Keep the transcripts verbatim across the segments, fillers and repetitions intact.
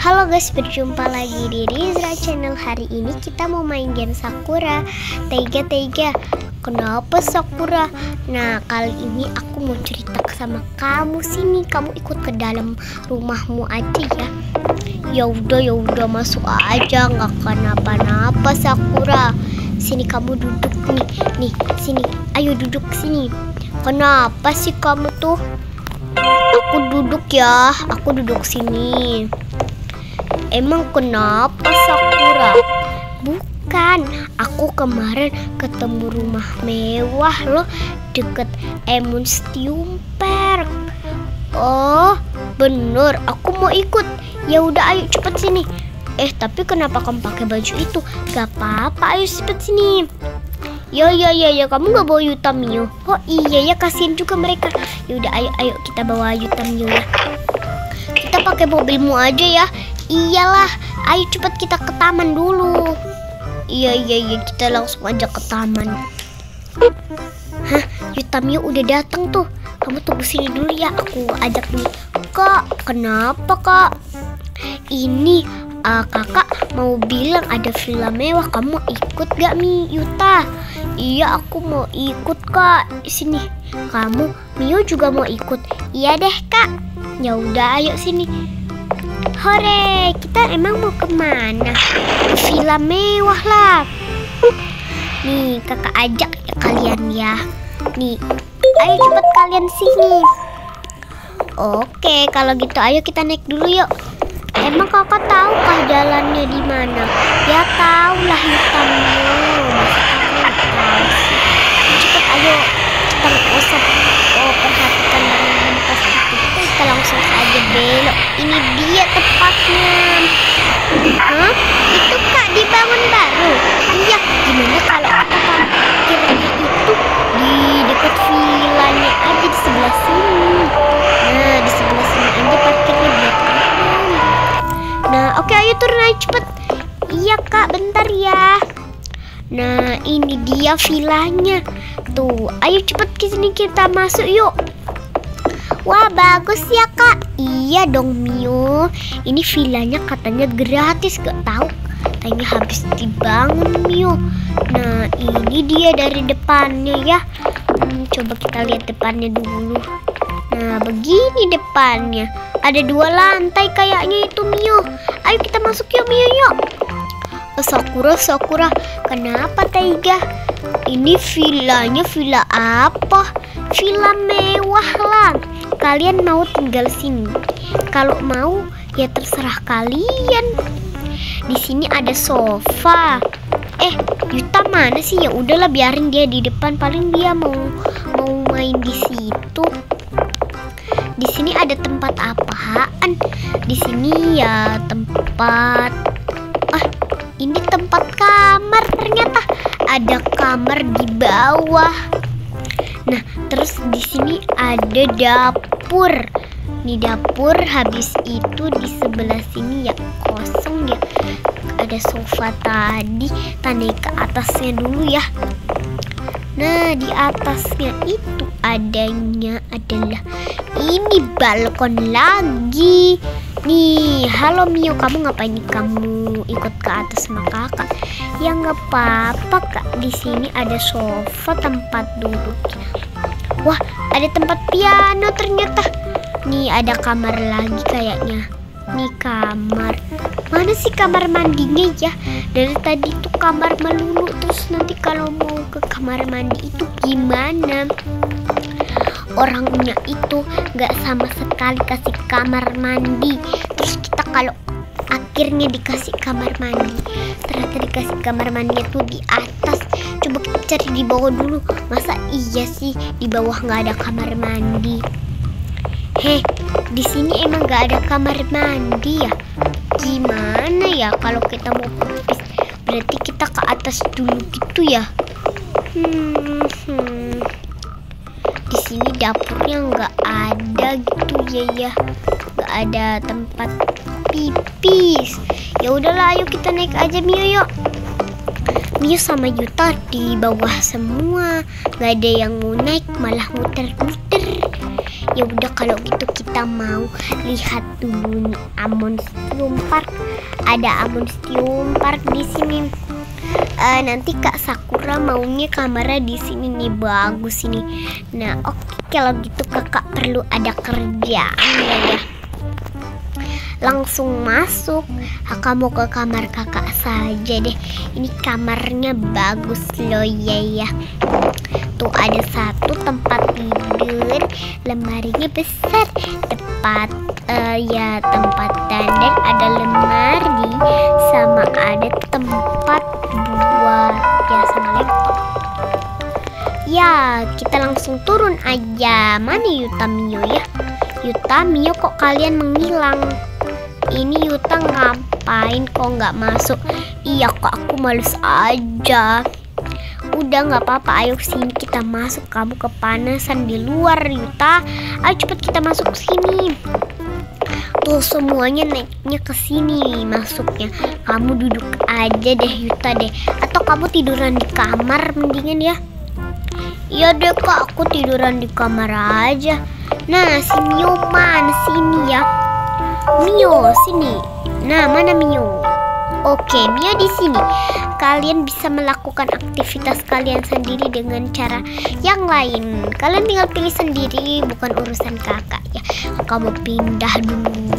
Halo guys, berjumpa lagi di Rizra Channel. Hari ini kita mau main game Sakura. Tega tega. Kenapa Sakura? Nah, kali ini aku mau cerita sama kamu sini. Kamu ikut ke dalam rumahmu aja ya. Ya udah, ya udah masuk aja, nggak kenapa-napa Sakura. Sini kamu duduk nih. Nih, sini. Ayo duduk sini. Kenapa sih kamu tuh? Aku duduk ya. Aku duduk sini. Emang kenapa Sakura? Bukan, aku kemarin ketemu rumah mewah loh deket Emunstium Park. Oh, bener, aku mau ikut. Ya udah, ayo cepet sini. Eh, tapi kenapa kamu pakai baju itu? Gak apa-apa, ayo cepet sini. Ya ya ya ya, kamu gak bawa Yuta Mio? Oh iya ya, kasihan juga mereka. Ya udah, ayo ayo kita bawa Yuta Mio ya. Kita pakai mobilmu aja ya. Iyalah, ayo cepet kita ke taman dulu. Iya iya iya, kita langsung aja ke taman. Hah, Yuta Mio udah datang tuh. Kamu tunggu sini dulu ya, aku ajak dulu. Kak, kenapa kak? Ini uh, kakak mau bilang ada villa mewah. Kamu ikut gak Mi Yuta? Iya, aku mau ikut kak. Sini, kamu Mio juga mau ikut? Iya deh kak. Ya udah, ayo sini. Hore, kita emang mau kemana? Villa mewah lah. Nih, kakak ajak ya kalian ya. Nih, ayo cepet kalian sini. Oke, kalau gitu ayo kita naik dulu yuk. Emang kakak tahu kah jalannya di mana? Ya tahu lah hitamnya. Masa kakak nggak tahu sih? Cepet ayo, kita nggak usah oh, perhatikan dengan pas itu. Kita langsung aja belok. Ini dia tepatnya. Hah? Itu kak dibangun baru? Iya. Gimana kalau kita parkirnya itu di dekat villanya aja di sebelah sini? Nah, di sebelah sini aja parkirnya biar aman. Nah, oke, ayo turun aja cepet. Iya kak, bentar ya. Nah, ini dia villanya. Tuh, ayo cepet ke sini kita masuk yuk. Wah, bagus ya kak. Iya dong Mio. Ini villanya katanya gratis, gak tahu. Katanya habis dibangun Mio. Nah, ini dia dari depannya ya. Hmm, coba kita lihat depannya dulu. Nah, begini depannya. Ada dua lantai kayaknya itu Mio. Ayo kita masuk yuk Mio yuk. Oh, Sakura, Sakura, kenapa Taiga? Ini villanya villa apa? Villa mewah lah. Kalian mau tinggal sini? Kalau mau ya terserah kalian. Di sini ada sofa. Eh, Yuta mana sih? Ya udahlah, biarin dia di depan. Paling dia mau mau main di situ. Di sini ada tempat apaan? Di sini ya tempat. Ah, ini tempat kamar ternyata. Ada kamar di bawah. Nah, terus di sini ada dapur. Nih dapur, habis itu di sebelah sini ya kosong ya. Ada sofa tadi, tanda ke atasnya dulu ya. Nah, di atasnya itu adanya adalah ini balkon lagi. Nih, halo Mio, kamu ngapain nih? Kamu ikut ke atas sama kakak? Ya nggak apa-apa kak. Di sini ada sofa tempat duduk. Wah, ada tempat piano ternyata. Nih ada kamar lagi kayaknya. Nih kamar. Mana sih kamar mandinya ya? Dari tadi tuh kamar melulu. Terus nanti kalau mau ke kamar mandi itu gimana? Orangnya itu nggak sama sekali kasih kamar mandi. Terus kita kalau akhirnya dikasih kamar mandi, ternyata dikasih kamar mandinya tuh di atas. Coba kita cari di bawah dulu. Masa iya sih di bawah nggak ada kamar mandi? Heh, di sini emang nggak ada kamar mandi ya? Gimana ya kalau kita mau pipis? Berarti kita ke atas dulu gitu ya? Hmm, hmm. Di sini dapurnya nggak ada gitu ya ya, nggak ada tempat pipis. Ya udahlah, ayo kita naik aja Mio yuk. Mio sama Yuta di bawah semua, nggak ada yang mau naik, malah muter-muter. Ya udah kalau gitu kita mau lihat dulu nih Amonstrum Park. Ada Amonstrum Park di sini. Uh, nanti Kak Sakura maunya kamera di sini nih, bagus ini. Nah oke okay, kalau gitu kakak perlu ada kerjaan ya ya. Langsung masuk. Kamu ke kamar kakak saja deh. Ini kamarnya bagus loh ya ya. Tuh ada satu tempat tidur, lemarinya besar, tempat uh, ya tempat dandan, ada lemari sama ada tempat buat ya sama laptop. Ya kita langsung turun aja. Mana Yuta Mio ya? Yuta Mio kok kalian menghilang? Ini Yuta ngapain kok nggak masuk? Iya kok aku males aja. Udah nggak apa-apa, ayo sini kita masuk. Kamu kepanasan di luar Yuta. Ayo cepet kita masuk sini. Tuh semuanya naiknya ke sini masuknya. Kamu duduk aja deh Yuta deh. Atau kamu tiduran di kamar mendingan ya. Iya deh kak, aku tiduran di kamar aja. Nah si Mio mana sini ya? Mio sini. Nah mana Mio? Oke, Mio di sini. Kalian bisa melakukan aktivitas kalian sendiri dengan cara yang lain. Kalian tinggal pilih sendiri, bukan urusan kakak ya. Kamu pindah dulu.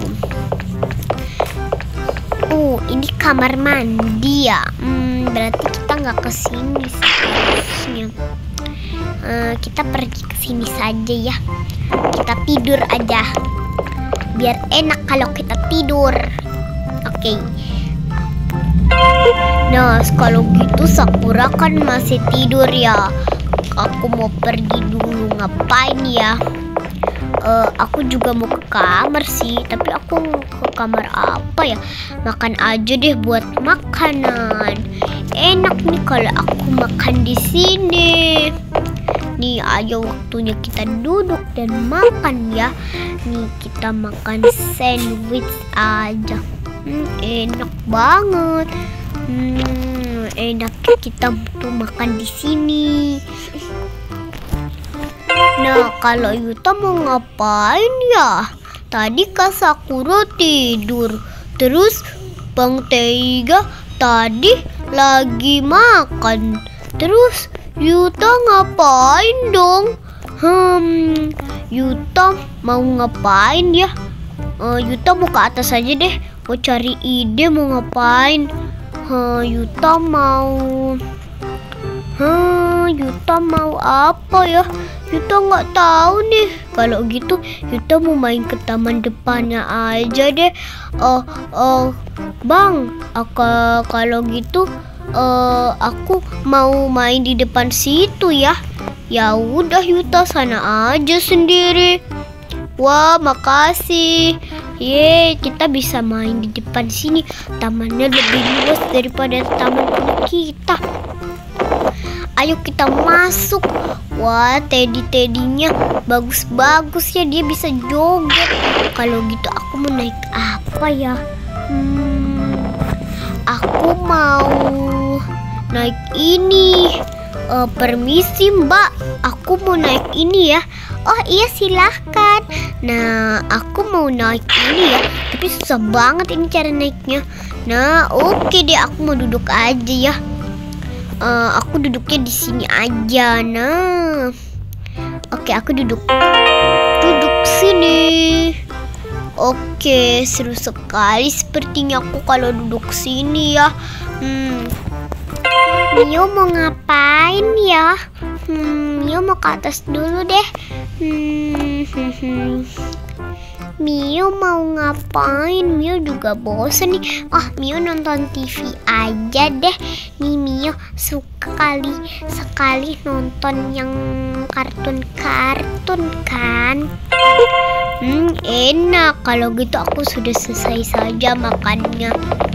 Oh, ini kamar mandi ya. Hmm, berarti kita nggak ke sini seharusnya. Uh, kita pergi ke sini saja ya. Kita tidur aja. Biar enak kalau kita tidur. Oke. Okay. Nah, kalau gitu Sakura kan masih tidur ya. Aku mau pergi dulu, ngapain ya? Uh, aku juga mau ke kamar sih, tapi aku ke kamar apa ya? Makan aja deh buat makanan. Enak nih kalau aku makan di sini. Nih, ayo waktunya kita duduk dan makan ya. Nih, kita makan sandwich aja. Hmm, enak banget. Hmm, enak kita tuh makan di sini. Nah, kalau Yuta mau ngapain ya? Tadi Kak Sakura tidur. Terus Bang Teiga tadi lagi makan. Terus Yuta ngapain dong? Hmm, Yuta mau ngapain ya? Uh, Yuta mau ke atas aja deh. Mau cari ide mau ngapain? Huh, Yuta mau... Huh, Yuta mau apa ya? Yuta nggak tahu nih. Kalau gitu Yuta mau main ke taman depannya aja deh. Oh, oh, Bang, aku, kalau gitu uh, aku mau main di depan situ ya. Ya udah Yuta sana aja sendiri. Wah, makasih. Ye, kita bisa main di depan sini. Tamannya lebih luas daripada taman kita. Ayo kita masuk. Wah, teddy-teddynya bagus-bagus ya. Dia bisa joget. Kalau gitu aku mau naik apa ya? Hmm, aku mau naik ini. Uh, permisi mbak, aku mau naik ini ya. Oh iya silahkan. Nah aku mau naik ini ya. Tapi susah banget ini cara naiknya. Nah oke okay deh, aku mau duduk aja ya. Uh, aku duduknya di sini aja. Nah oke okay, aku duduk Duduk sini. Oke okay, seru sekali sepertinya aku kalau duduk sini ya. Hmm Mio mau ngapain ya? Hmm, Mio mau ke atas dulu deh. Hmm, hmm, hmm. Mio mau ngapain? Mio juga bosen nih. Oh, Mio nonton T V aja deh. Nih Mio suka kali sekali nonton yang kartun-kartun kan. Hmm, enak. Kalau gitu aku sudah selesai saja makannya.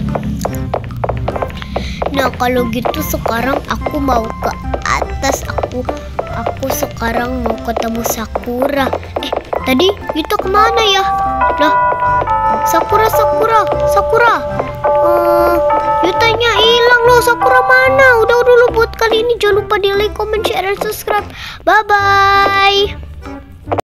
Nah kalau gitu sekarang aku mau ke atas. Aku aku sekarang mau ketemu Sakura. Eh tadi Yuta kemana ya? Lah Sakura Sakura Sakura uh, Yutanya hilang loh. Sakura mana? Udah dulu buat kali ini jangan lupa di like, comment, share, dan subscribe. Bye bye.